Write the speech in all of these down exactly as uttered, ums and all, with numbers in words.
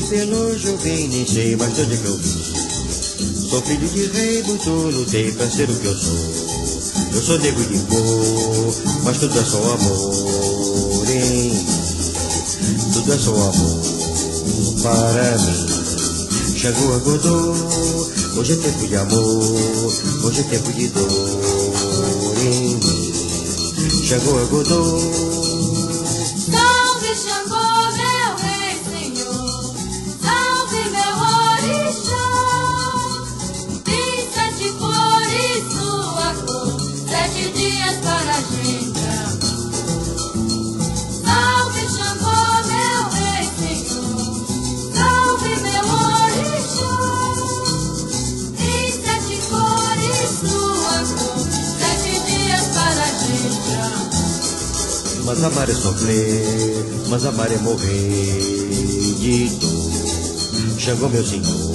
longe eu vim, nem sei mais de onde é que eu vim. Sou filho de rei, muito lutei pra ser o que eu sou. Eu sou nego de cor, mas tudo é só amor em mim. Tudo é só amor para mim. Xangô acordou, hoje é tempo de amor, hoje é tempo de dor em mim. Xangô acordou. Salve Xangô, meu rei senhor, salve meu orixá. Tem sete cores sua cor, sete dias para a gente amar. Salve Xangô, meu rei senhor, salve meu orixá. Tem sete cores sua cor, sete dias para a gente amar. Mas amar é sofrer, mas amar é morrer de dor. Xangô, meu senhor,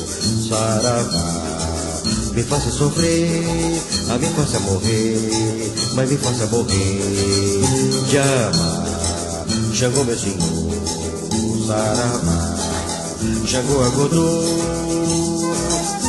saravá, me faça sofrer, a me faça morrer, mas me faça morrer de amar. Xangô, meu senhor, saravá, Xangô acordou.